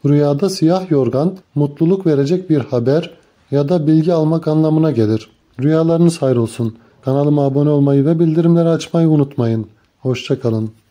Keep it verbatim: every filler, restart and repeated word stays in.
Rüyada siyah yorgan, mutluluk verecek bir haber ya da bilgi almak anlamına gelir. Rüyalarınız hayrolsun. Kanalıma abone olmayı ve bildirimleri açmayı unutmayın. Hoşça kalın.